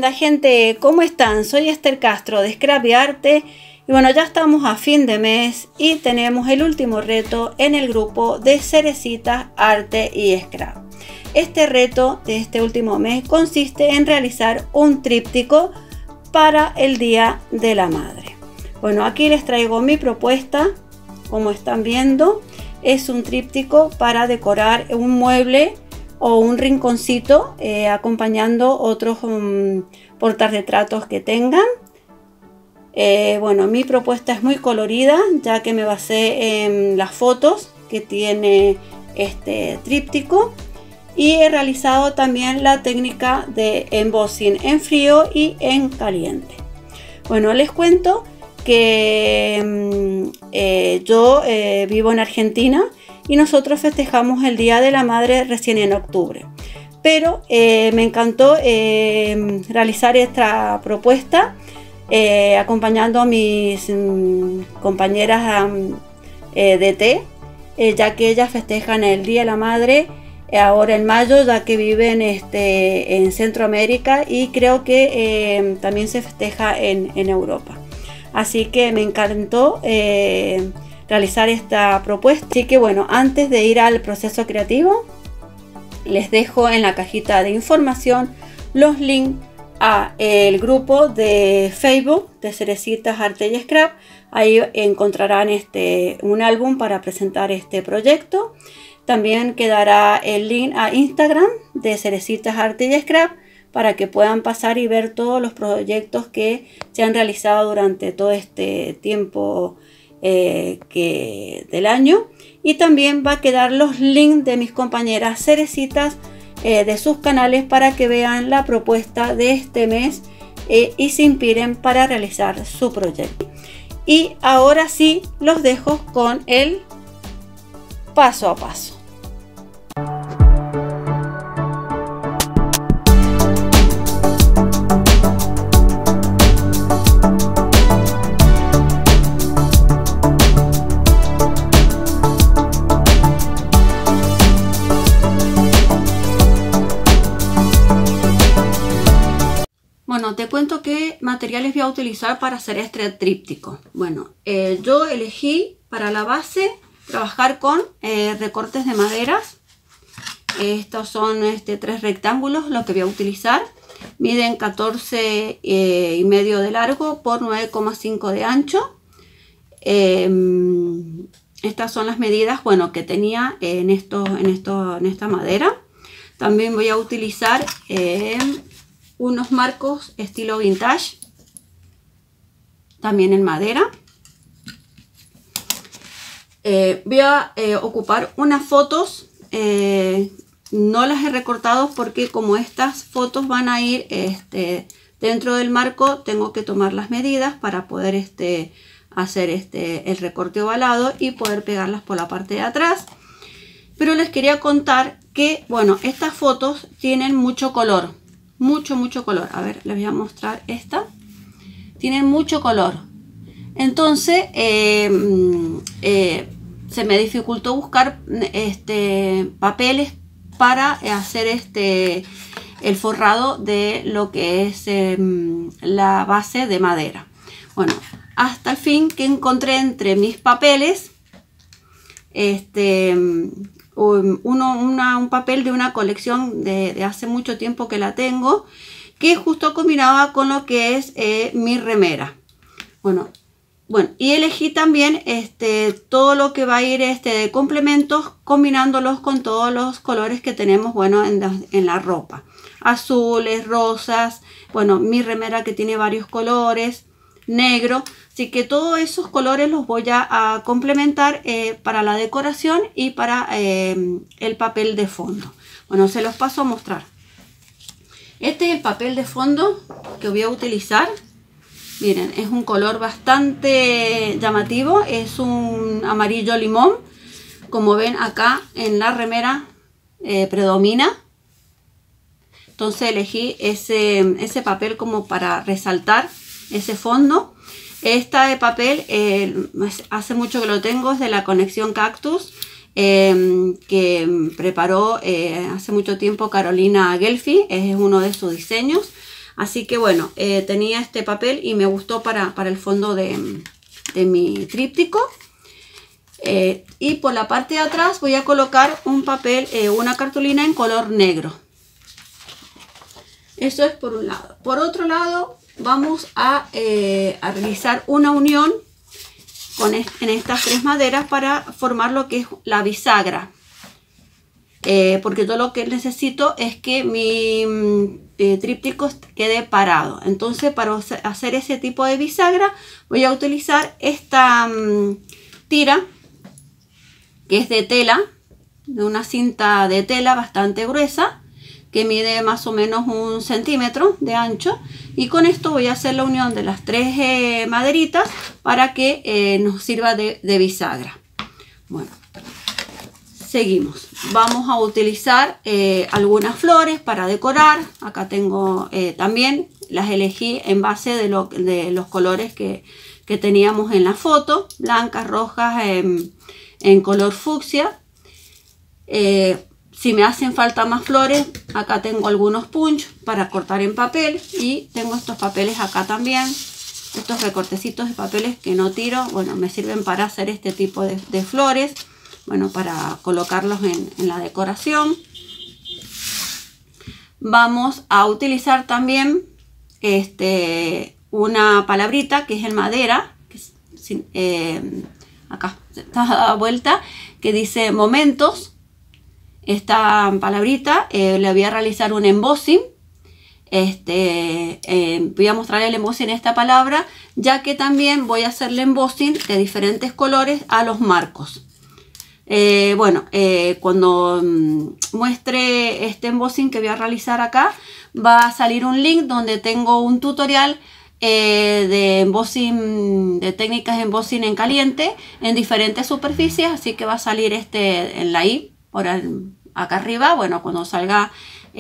linda gente, ¿cómo están? Soy Esther Castro de Scrap y Arte y bueno, ya estamos a fin de mes y tenemos el último reto en el grupo de Cerecitas, Arte y Scrap. Este reto de este último mes consiste en realizar un tríptico para el Día de la Madre. Bueno, aquí les traigo mi propuesta, como están viendo, es un tríptico para decorar un mueble o un rinconcito acompañando otros portarretratos que tengan. Bueno, mi propuesta es muy colorida ya que me basé en las fotos que tiene este tríptico y he realizado también la técnica de embossing en frío y en caliente. Bueno, les cuento que yo vivo en Argentina y nosotros festejamos el Día de la Madre recién en octubre, pero me encantó realizar esta propuesta acompañando a mis compañeras de té, ya que ellas festejan el Día de la Madre ahora en mayo, ya que viven en Centroamérica y creo que también se festeja en Europa. Así que me encantó realizar esta propuesta. Así que bueno, antes de ir al proceso creativo, les dejo en la cajita de información los links a el grupo de Facebook de Cerecitas, Arte y Scrap. Ahí encontrarán un álbum para presentar este proyecto. También quedará el link a Instagram de Cerecitas, Arte y Scrap para que puedan pasar y ver todos los proyectos que se han realizado durante todo este tiempo del año. Y también va a quedar los links de mis compañeras Cerecitas de sus canales para que vean la propuesta de este mes y se inspiren para realizar su proyecto. Y ahora sí los dejo con el paso a paso. Bueno, te cuento qué materiales voy a utilizar para hacer este tríptico. Bueno, yo elegí para la base trabajar con recortes de maderas. Estos son 3 rectángulos los que voy a utilizar. Miden 14 y medio de largo por 9,5 de ancho. Estas son las medidas, bueno, que tenía en esta madera. También voy a utilizar unos marcos estilo vintage, también en madera. Voy a ocupar unas fotos, no las he recortado porque como estas fotos van a ir dentro del marco, tengo que tomar las medidas para poder hacer el recorte ovalado y poder pegarlas por la parte de atrás. Pero les quería contar que, bueno, estas fotos tienen mucho color. Mucho color. A ver, les voy a mostrar esta. Tienen mucho color. Entonces se me dificultó buscar papeles para hacer el forrado de lo que es la base de madera. Bueno, hasta el fin que encontré entre mis papeles un papel de una colección de hace mucho tiempo que la tengo, que justo combinaba con lo que es mi remera. Bueno, y elegí también todo lo que va a ir de complementos, combinándolos con todos los colores que tenemos, bueno, en la ropa. Azules, rosas, bueno, mi remera que tiene varios colores, negro. Así que todos esos colores los voy a complementar para la decoración y para el papel de fondo. Bueno, se los paso a mostrar. Este es el papel de fondo que voy a utilizar. Miren, es un color bastante llamativo. Es un amarillo limón. Como ven acá en la remera predomina. Entonces elegí ese papel como para resaltar ese fondo. Este papel hace mucho que lo tengo, es de la colección Cactus, que preparó hace mucho tiempo Carolina Gelfi, es uno de sus diseños. Así que bueno, tenía este papel y me gustó para el fondo de mi tríptico. Y por la parte de atrás voy a colocar un papel, una cartulina en color negro. Eso es por un lado. Por otro lado, vamos a realizar una unión en estas 3 maderas para formar lo que es la bisagra. Porque todo lo que necesito es que mi tríptico quede parado. Entonces, para hacer ese tipo de bisagra, voy a utilizar esta tira, que es de tela, de una cinta de tela bastante gruesa, que mide más o menos 1 centímetro de ancho, y con esto voy a hacer la unión de las 3 maderitas para que nos sirva de bisagra. Bueno, seguimos. Vamos a utilizar algunas flores para decorar. Acá tengo también, las elegí en base de los colores que teníamos en la foto, blancas, rojas, en color fucsia. Si me hacen falta más flores, acá tengo algunos punch para cortar en papel, y tengo estos papeles acá también, estos recortecitos de papeles que no tiro. Bueno, me sirven para hacer este tipo de flores, bueno, para colocarlos en la decoración. Vamos a utilizar también una palabrita que es en madera, que es, acá está dada vuelta, que dice momentos. Esta palabrita le voy a realizar un embossing. Voy a mostrar el embossing en esta palabra, ya que también voy a hacerle embossing de diferentes colores a los marcos. Cuando muestre este embossing que voy a realizar acá, va a salir un link donde tengo un tutorial de embossing, de técnicas de embossing en caliente en diferentes superficies, así que va a salir en la i por acá arriba. Bueno, cuando salga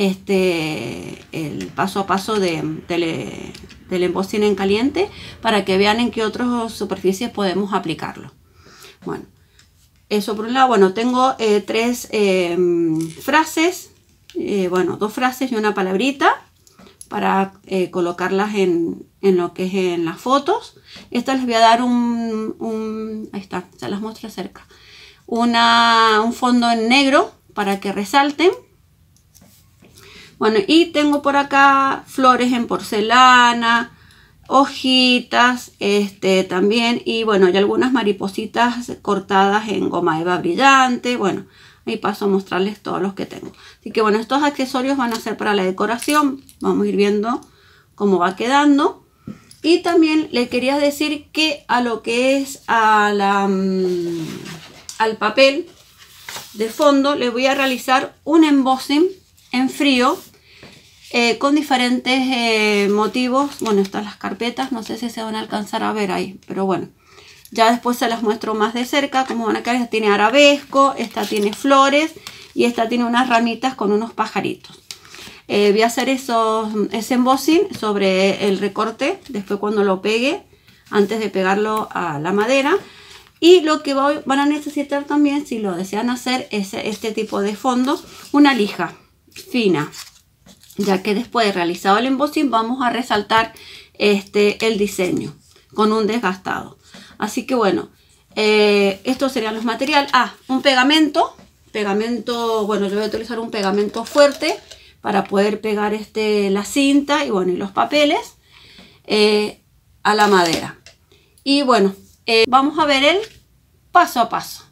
el paso a paso del embossing en caliente, para que vean en qué otras superficies podemos aplicarlo. Bueno, eso por un lado. Bueno, tengo 3 frases, 2 frases y una palabrita para colocarlas en lo que es en las fotos. Estas les voy a dar ahí está, se las muestro cerca, un fondo en negro para que resalten. Bueno, y tengo por acá flores en porcelana, hojitas también, y bueno, y algunas maripositas cortadas en goma eva brillante. Bueno, ahí paso a mostrarles todos los que tengo. Así que bueno, estos accesorios van a ser para la decoración. Vamos a ir viendo cómo va quedando. Y también le quería decir que a lo que es al papel de fondo le voy a realizar un embossing en frío con diferentes motivos. Bueno, están las carpetas, no sé si se van a alcanzar a ver ahí, pero bueno, ya después se las muestro más de cerca cómo van a quedar. Esta tiene arabesco, esta tiene flores y esta tiene unas ramitas con unos pajaritos. Voy a hacer ese embossing sobre el recorte después cuando lo pegue, antes de pegarlo a la madera. Y lo que van a necesitar también, si lo desean hacer, es este tipo de fondo, una lija fina, ya que después de realizado el embossing vamos a resaltar el diseño con un desgastado. Así que bueno, estos serían los materiales. Un pegamento, bueno, yo voy a utilizar un pegamento fuerte para poder pegar la cinta y bueno, y los papeles a la madera. Y bueno, vamos a ver el paso a paso.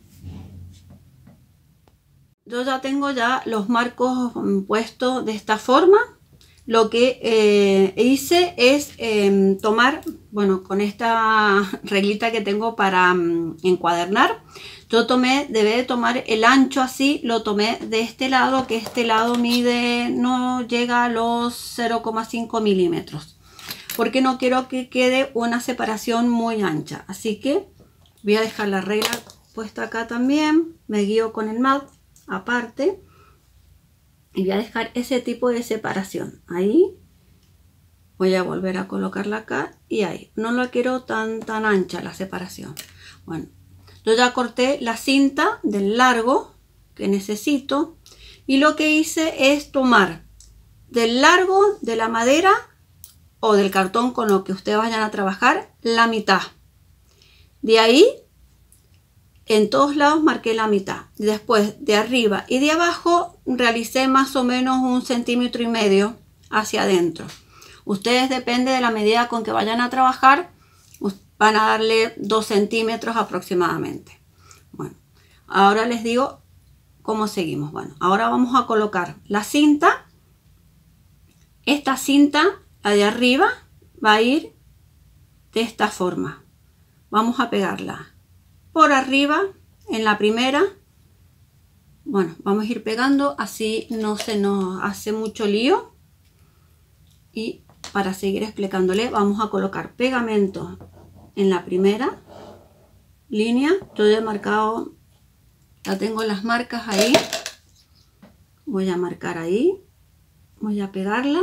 Yo ya tengo los marcos puestos de esta forma. Lo que hice es tomar, bueno, con esta reglita que tengo para encuadernar, yo debí de tomar el ancho así, lo tomé de este lado, que este lado no llega a los 0,5 milímetros, porque no quiero que quede una separación muy ancha. Así que voy a dejar la regla puesta acá también, me guío con el mat aparte. Y voy a dejar ese tipo de separación. Ahí voy a volver a colocarla acá y ahí. No la quiero tan ancha la separación. Bueno, yo ya corté la cinta del largo que necesito. Y lo que hice es tomar del largo de la madera o del cartón con lo que ustedes vayan a trabajar, la mitad. De ahí, en todos lados marqué la mitad. Después, de arriba y de abajo, realicé más o menos 1,5 centímetros hacia adentro. Ustedes, depende de la medida con que vayan a trabajar, van a darle 2 centímetros aproximadamente. Bueno, ahora les digo cómo seguimos. Bueno, ahora vamos a colocar la cinta. Esta cinta, la de arriba, va a ir de esta forma. Vamos a pegarla por arriba en la primera. Bueno, vamos a ir pegando, así no se nos hace mucho lío. Y para seguir explicándole, vamos a colocar pegamento en la primera línea. Yo ya he marcado, ya tengo las marcas ahí. Voy a marcar ahí, voy a pegarla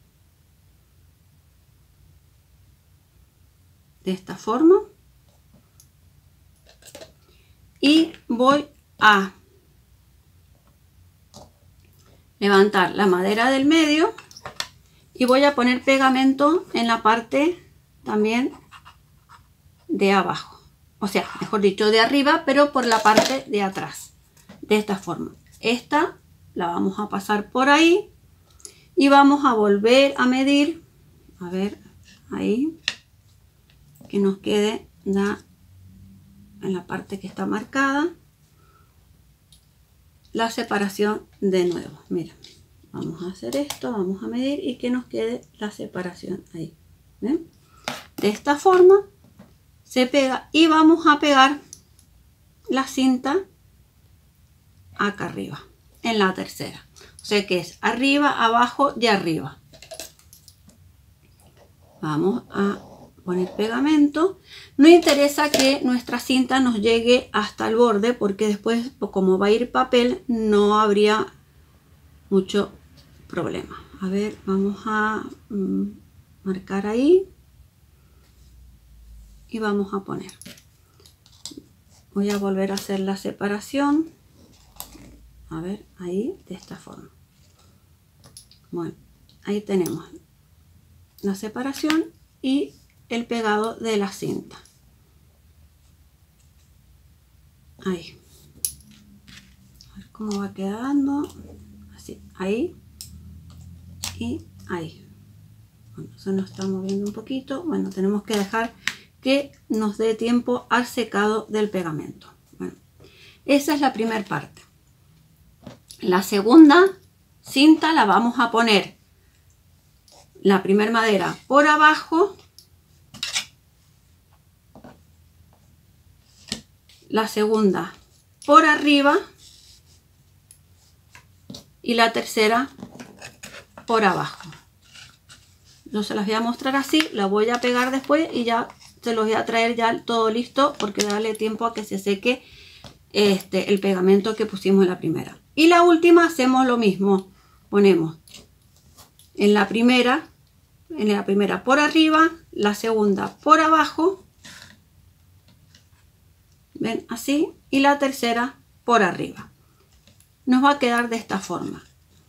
de esta forma y voy a levantar la madera del medio y voy a poner pegamento en la parte también de abajo, o sea, mejor dicho, de arriba, pero por la parte de atrás, de esta forma. Esta la vamos a pasar por ahí y vamos a volver a medir, a ver, ahí, que nos quede ya en la parte que está marcada la separación de nuevo. Mira, vamos a hacer esto, vamos a medir y que nos quede la separación ahí. ¿Ven? De esta forma se pega y vamos a pegar la cinta acá arriba, en la tercera. O sea que es arriba, abajo, de arriba. Vamos a poner pegamento. No interesa que nuestra cinta nos llegue hasta el borde, porque después, como va a ir papel, no habría mucho problema. A ver, vamos a marcar ahí y vamos a poner. Voy a volver a hacer la separación. A ver, ahí, de esta forma. Bueno, ahí tenemos la separación y el pegado de la cinta. Ahí. A ver cómo va quedando. Así, ahí y ahí. Bueno, se nos está moviendo un poquito. Bueno, tenemos que dejar que nos dé tiempo al secado del pegamento. Bueno, esa es la primera parte. La segunda cinta la vamos a poner la primera madera por abajo, la segunda por arriba y la tercera por abajo. Yo se las voy a mostrar así, la voy a pegar después y ya se los voy a traer ya todo listo, porque darle tiempo a que se seque el pegamento que pusimos en la primera. Y la última hacemos lo mismo, ponemos en la primera por arriba, la segunda por abajo, ven, así, y la tercera por arriba. Nos va a quedar de esta forma,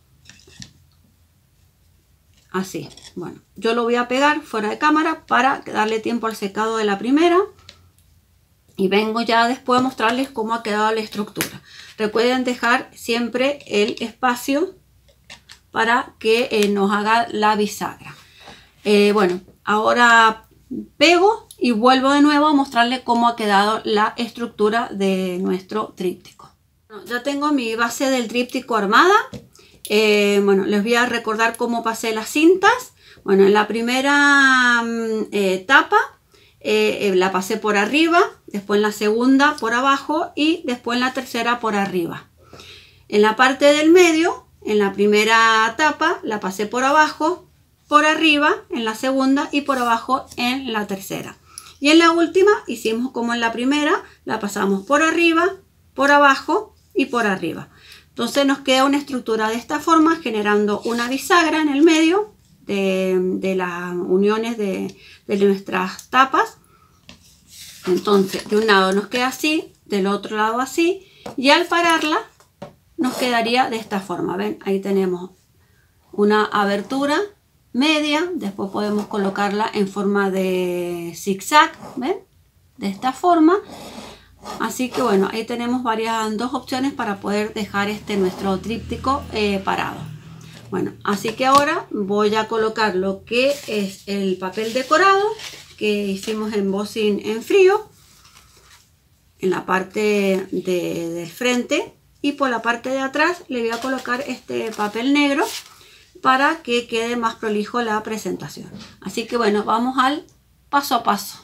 así. Bueno, yo lo voy a pegar fuera de cámara para darle tiempo al secado de la primera y vengo ya después a mostrarles cómo ha quedado la estructura. Recuerden dejar siempre el espacio para que nos haga la bisagra. Bueno, ahora pego y vuelvo de nuevo a mostrarles cómo ha quedado la estructura de nuestro tríptico. Bueno, ya tengo mi base del tríptico armada. Bueno, les voy a recordar cómo pasé las cintas. Bueno, en la primera tapa la pasé por arriba, después en la segunda por abajo y después en la tercera por arriba. En la parte del medio, en la primera tapa la pasé por abajo, por arriba en la segunda y por abajo en la tercera. Y en la última hicimos como en la primera, la pasamos por arriba, por abajo y por arriba. Entonces nos queda una estructura de esta forma, generando una bisagra en el medio de las uniones de nuestras tapas. Entonces de un lado nos queda así, del otro lado así, y al pararla nos quedaría de esta forma. Ven, ahí tenemos una abertura media, después podemos colocarla en forma de zigzag, ¿ven? De esta forma. Así que bueno, ahí tenemos dos opciones para poder dejar nuestro tríptico parado. Bueno, así que ahora voy a colocar lo que es el papel decorado que hicimos embossing en frío en la parte del frente, y por la parte de atrás le voy a colocar este papel negro para que quede más prolijo la presentación. Así que bueno, vamos al paso a paso.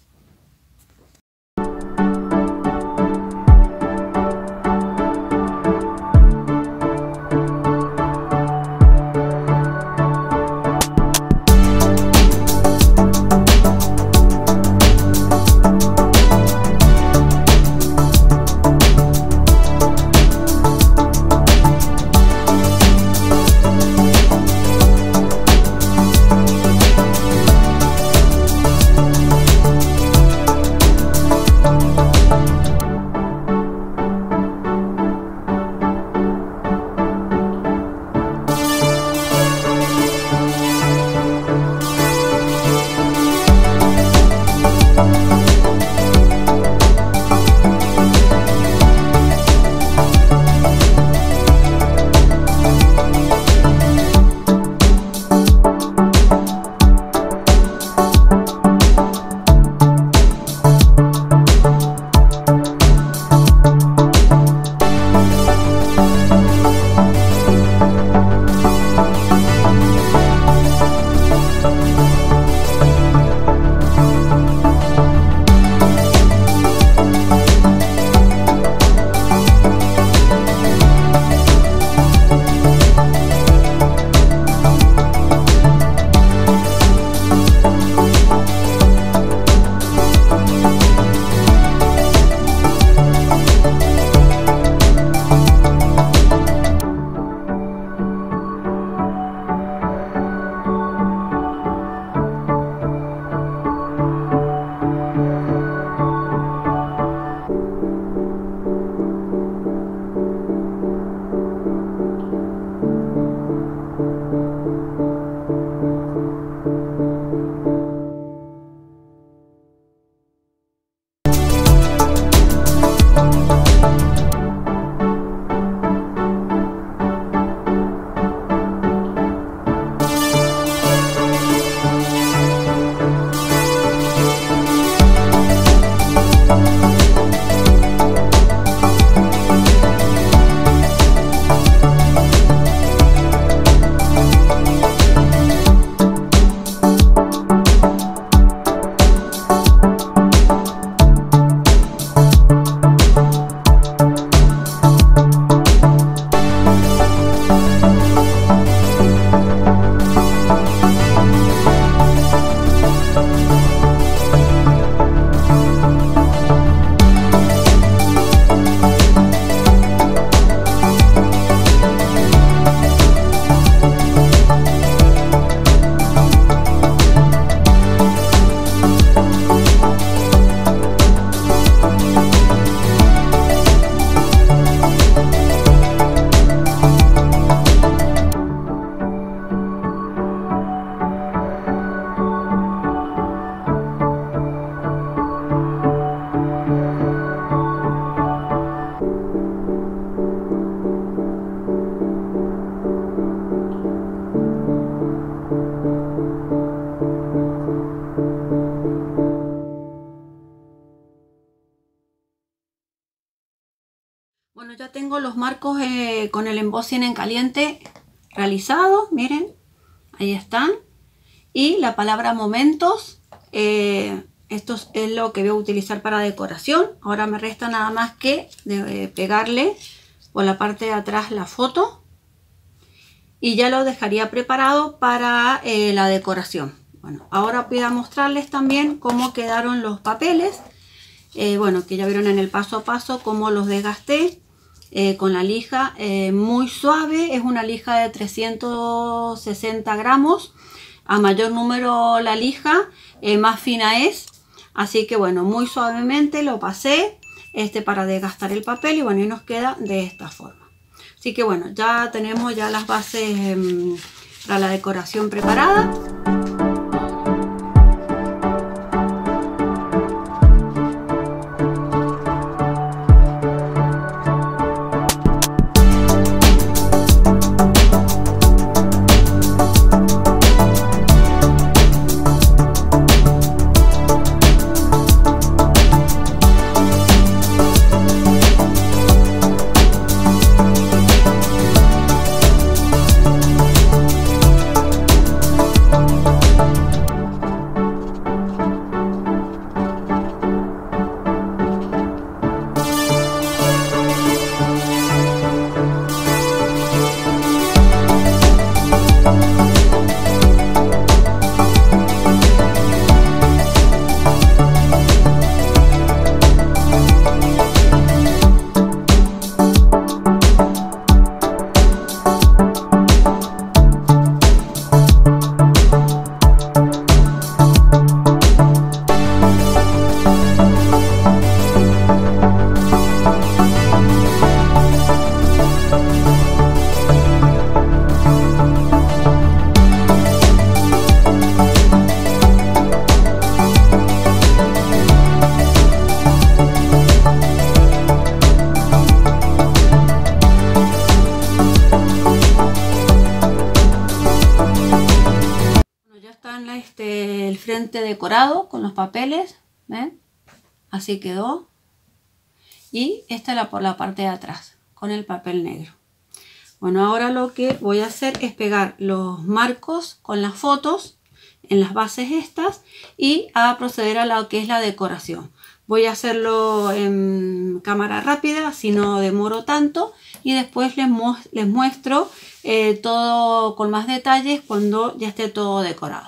Bueno, ya tengo los marcos con el embossing en caliente realizados, miren, ahí están. Y la palabra momentos, esto es lo que voy a utilizar para decoración. Ahora me resta nada más que pegarle por la parte de atrás la foto. Y ya lo dejaría preparado para la decoración. Bueno, ahora voy a mostrarles también cómo quedaron los papeles. Bueno, que ya vieron en el paso a paso cómo los desgasté con la lija muy suave. Es una lija de 360 gramos. A mayor número la lija, más fina es. Así que bueno, muy suavemente lo pasé para desgastar el papel y bueno, y nos queda de esta forma. Así que bueno, ya tenemos ya las bases para la decoración preparada. El frente decorado con los papeles, ¿ven? Así quedó. Y esta es por la parte de atrás con el papel negro. Bueno, ahora lo que voy a hacer es pegar los marcos con las fotos en las bases estas y a proceder a lo que es la decoración. Voy a hacerlo en cámara rápida, así no demoro tanto, y después les muestro todo con más detalles cuando ya esté todo decorado.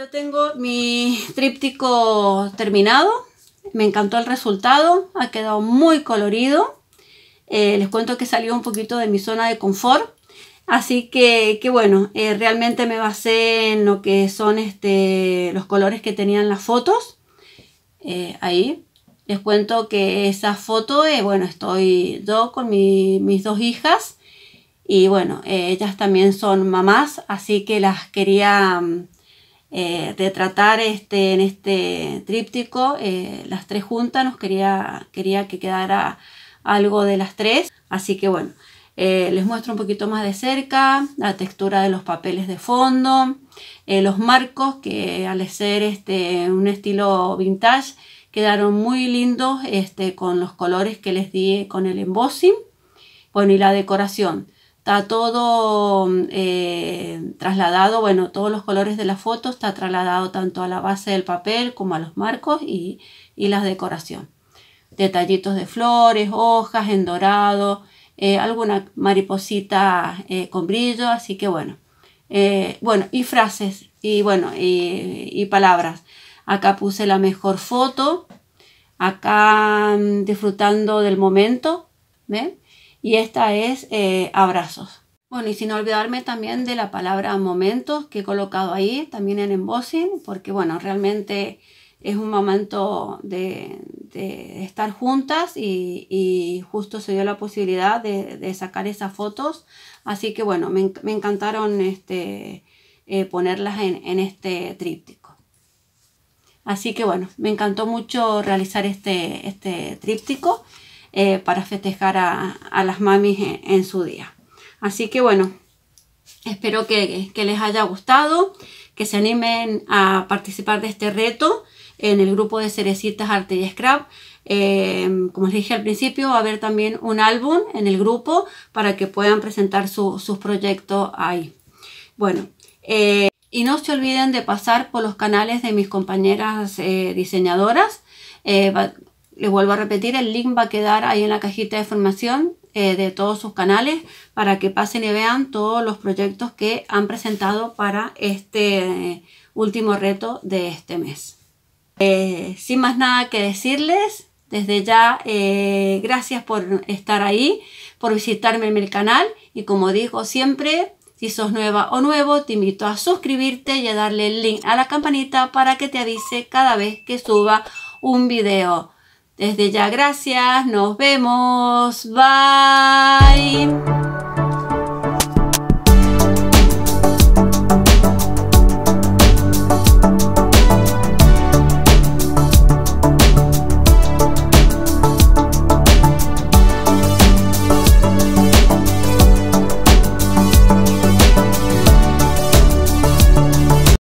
Ya tengo mi tríptico terminado. Me encantó el resultado, ha quedado muy colorido. Les cuento que salió un poquito de mi zona de confort. Así que bueno, realmente me basé en lo que son los colores que tenían las fotos. Ahí les cuento que esa foto, bueno, estoy yo con mis dos hijas. Y bueno, ellas también son mamás, así que las quería retratar en este tríptico, las tres juntas. Quería que quedara algo de las tres. Así que bueno, les muestro un poquito más de cerca la textura de los papeles de fondo, los marcos que al ser un estilo vintage quedaron muy lindos con los colores que les di con el embossing. Bueno, y la decoración está todo trasladado, bueno, todos los colores de la foto está trasladado tanto a la base del papel como a los marcos y la decoración. Detallitos de flores, hojas en dorado, alguna mariposita con brillo, así que bueno. Bueno, y frases y bueno, y palabras. Acá puse la mejor foto, acá disfrutando del momento, ¿ven? Y esta es abrazos. Bueno, y sin olvidarme también de la palabra momentos que he colocado ahí, también en embossing, porque bueno, realmente es un momento de estar juntas y justo se dio la posibilidad de sacar esas fotos. Así que bueno, me encantaron ponerlas en este tríptico. Así que bueno, me encantó mucho realizar este tríptico para festejar a las mamis en su día. Así que bueno, espero que les haya gustado, que se animen a participar de este reto en el grupo de Cerecitas Arte y Scrap. Como les dije al principio, va a haber también un álbum en el grupo para que puedan presentar sus proyectos ahí. Bueno, y no se olviden de pasar por los canales de mis compañeras diseñadoras. Les vuelvo a repetir, el link va a quedar ahí en la cajita de información de todos sus canales para que pasen y vean todos los proyectos que han presentado para este último reto de este mes. Sin más nada que decirles, desde ya gracias por estar ahí, por visitarme en mi canal y como digo siempre, si sos nueva o nuevo, te invito a suscribirte y a darle el link a la campanita para que te avise cada vez que suba un video. Desde ya gracias, nos vemos, bye.